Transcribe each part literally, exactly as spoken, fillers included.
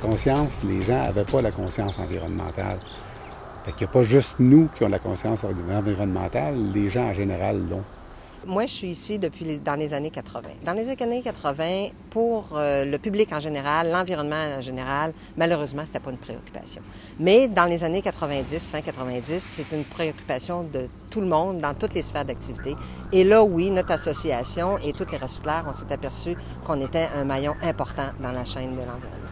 conscience, les gens n'avaient pas la conscience environnementale. Fait qu'il n'y a pas juste nous qui avons la conscience environnementale, les gens en général l'ont. Moi, je suis ici depuis les, dans les années quatre-vingt. Dans les années quatre-vingt, pour euh, le public en général, l'environnement en général, malheureusement, c'était pas une préoccupation. Mais dans les années quatre-vingt-dix, fin quatre-vingt-dix, c'est une préoccupation de tout le monde, dans toutes les sphères d'activité. Et là, oui, notre association et tous les recycleurs, on s'est aperçu qu'on était un maillon important dans la chaîne de l'environnement.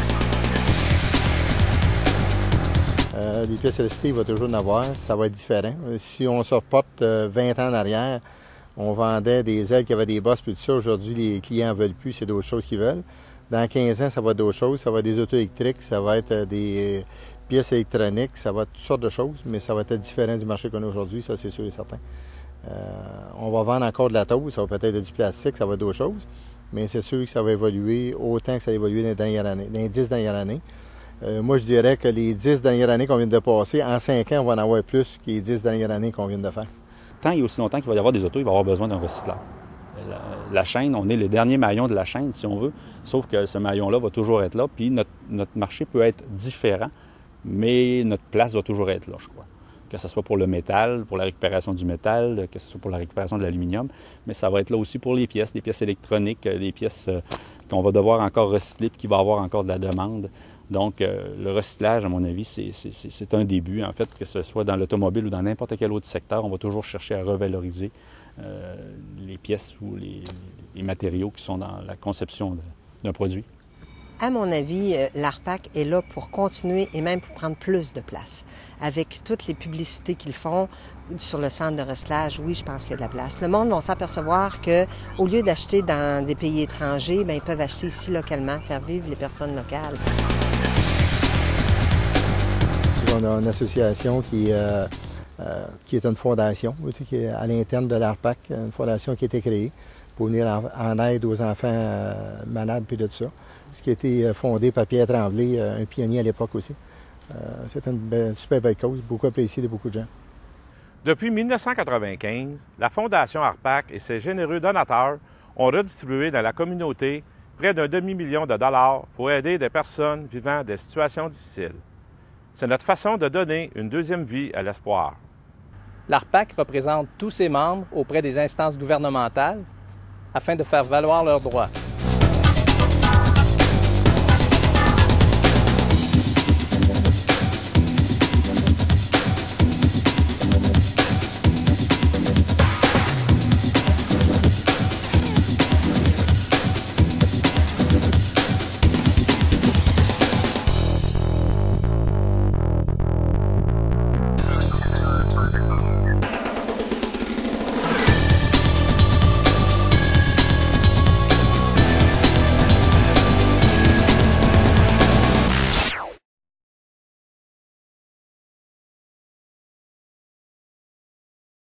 Euh, les pièces recyclées, il va toujours en avoir, ça va être différent. Si on se reporte euh, vingt ans en arrière, on vendait des ailes qui avaient des bosses, puis tout ça. Aujourd'hui, les clients ne veulent plus, c'est d'autres choses qu'ils veulent. Dans quinze ans, ça va être d'autres choses. Ça va être des autos électriques, ça va être des pièces électroniques, ça va être toutes sortes de choses, mais ça va être différent du marché qu'on a aujourd'hui, ça c'est sûr et certain. Euh, on va vendre encore de la tôle, ça va peut-être être du plastique, ça va être d'autres choses, mais c'est sûr que ça va évoluer autant que ça a évolué dans les dernières années, dans les dix dernières années. Euh, moi, je dirais que les dix dernières années qu'on vient de passer, en cinq ans, on va en avoir plus que les dix dernières années qu'on vient de faire. Tant et aussi longtemps qu'il va y avoir des autos, il va y avoir besoin d'un recycleur. La, la chaîne, on est le dernier maillon de la chaîne, si on veut, sauf que ce maillon-là va toujours être là, puis notre, notre marché peut être différent, mais notre place va toujours être là, je crois. Que ce soit pour le métal, pour la récupération du métal, que ce soit pour la récupération de l'aluminium, mais ça va être là aussi pour les pièces, les pièces électroniques, les pièces euh, qu'on va devoir encore recycler, puis qui va avoir encore de la demande. Donc, euh, le recyclage, à mon avis, c'est, c'est, c'est un début. En fait, que ce soit dans l'automobile ou dans n'importe quel autre secteur, on va toujours chercher à revaloriser euh, les pièces ou les, les matériaux qui sont dans la conception d'un produit. À mon avis, l'ARPAC est là pour continuer et même pour prendre plus de place. Avec toutes les publicités qu'ils font sur le centre de recyclage, oui, je pense qu'il y a de la place. Le monde va s'apercevoir qu'au lieu d'acheter dans des pays étrangers, bien, ils peuvent acheter ici localement, faire vivre les personnes locales. On a une association qui, euh, euh, qui est une fondation, qui est à l'interne de l'ARPAC, une fondation qui a été créée pour venir en, en aide aux enfants euh, malades puis de tout ça. Ce qui a été fondé par Pierre Tremblay, un pionnier à l'époque aussi. Euh, c'est une belle, super belle cause, beaucoup appréciée de beaucoup de gens. Depuis mille neuf cent quatre-vingt-quinze, la Fondation ARPAC et ses généreux donateurs ont redistribué dans la communauté près d'un demi-million de dollars pour aider des personnes vivant des situations difficiles. C'est notre façon de donner une deuxième vie à l'espoir. L'ARPAC représente tous ses membres auprès des instances gouvernementales afin de faire valoir leurs droits.